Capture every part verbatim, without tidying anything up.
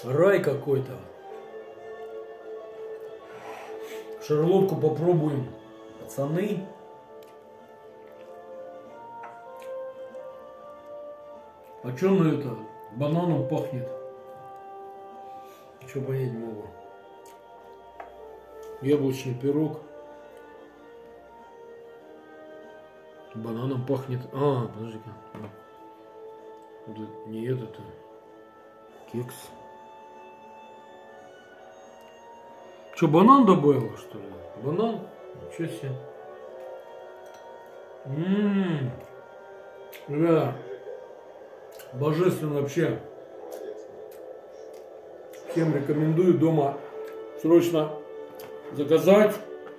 Рай какой-то. Шарлотку попробуем, пацаны. А что на это? Бананом пахнет. Что понять не могу. Яблочный пирог. Бананом пахнет. А, подожди-ка. Вот не этот, а кекс. Что, банан добавила, что ли? Банан? Ничего себе. Ммм. Да. Божественно вообще. Всем рекомендую дома срочно заказать.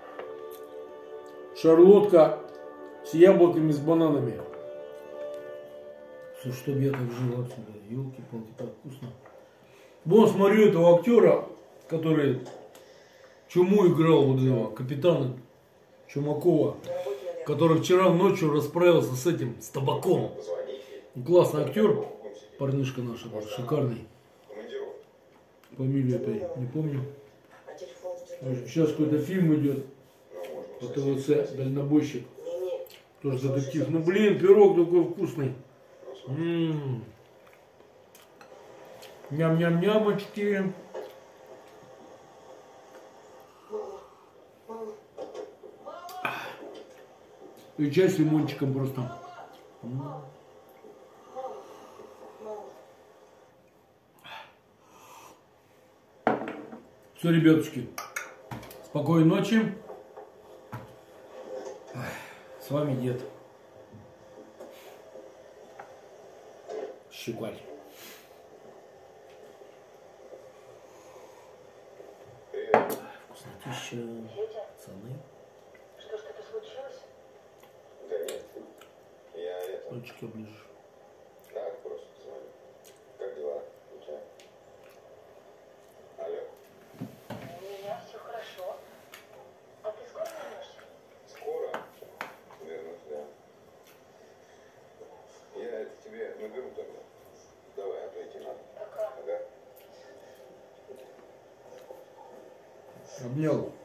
Шарлотка с яблоками, с бананами. Слушай, чтоб я так жил отсюда. Елки-палки, так вкусно. Вон, смотрю этого актера, который Чуму играл, вот этого капитана Чумакова, который вчера ночью расправился с этим, с табаком. Классный актер, парнишка наш, шикарный. Фамилию опять не помню. Сейчас какой-то фильм идет по ТВЦ, «Дальнобойщик». Тоже детектив. Ну блин, пирог такой вкусный. М-м-м. Ням-ням-нямочки. И чай с лимончиком просто. Все, ребятушки, спокойной ночи. С вами дед Щекваль. Вкуснотища, пацаны. Что, что-то случилось? Да нет, я это... Ручки оближешь. Так, просто звоню. Как дела у тебя? Алло. У меня все хорошо. А ты скоро вернешься? Скоро? Вернусь, да. Я это тебе наберу тогда. Давай, отойти надо. Пока. Ага. Обнял.